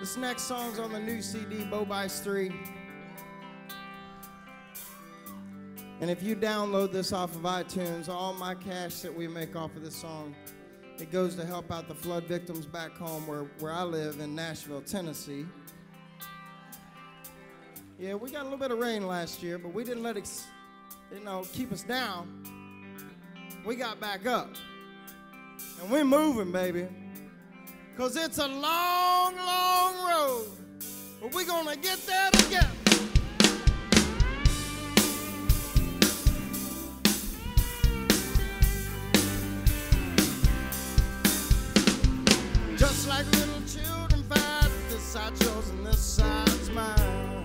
This next song's on the new CD, Bice 3. And if you download this off of iTunes, all my cash that we make off of this song, it goes to help out the flood victims back home where I live in Nashville, Tennessee. Yeah, we got a little bit of rain last year, but we didn't let it, keep us down. We got back up. And we're moving, baby. Because it's a long, long road, but we're going to get there together. Just like little children fight, this side's yours and this side's mine.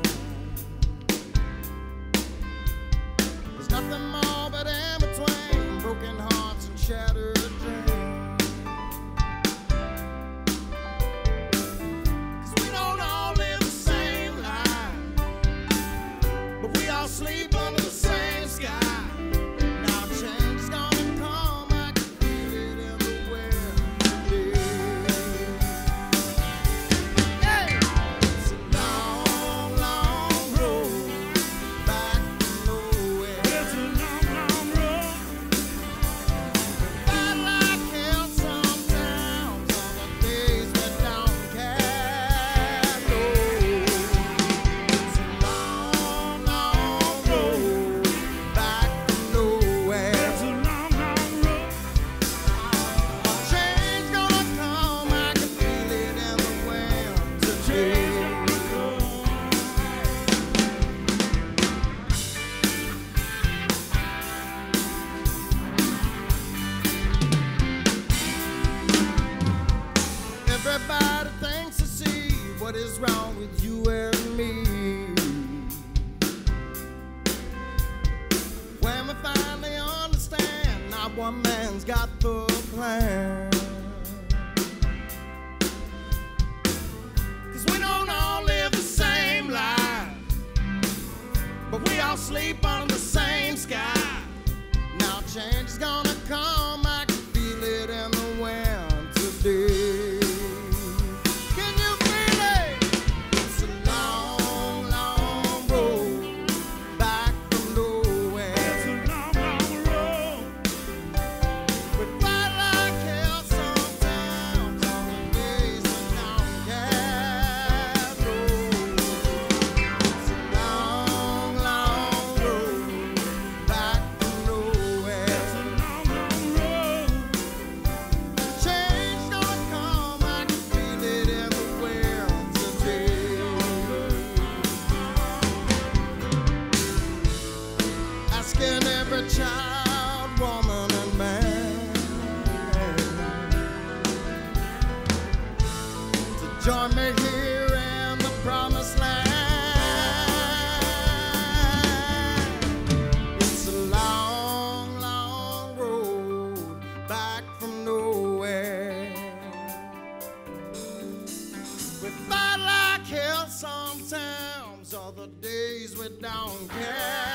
There's nothing more but in between, broken hearts and shattered dreams. Sleep under the same sky. Now change is gonna come. I can feel it everywhere. Yeah. It's a long, long road back to nowhere. It's a long, long road. Fight like hell sometimes on the days we don't care. It's a long, long back to nowhere. It's a long, long road. Change gonna come. I can feel it in the wind today. Everybody thinks to see what is wrong with you and me. When we finally understand, not one man's got the plan. 'Cause we don't all live the same life, but we all sleep under the same sky. Now change is gonna come. I can feel it in the wind today. Can you feel it? It's a long, long road back from nowhere. It's a long, long road. We fight like hell sometimes on the days when don't care. It's a long, long road back from nowhere. It's a long, long road. Change gonna come. I can feel it everywhere today. Asking every child, woman, and man to join me here in the promised land. It's a long, long road back from nowhere. We fight like hell sometimes, all the days we don't care.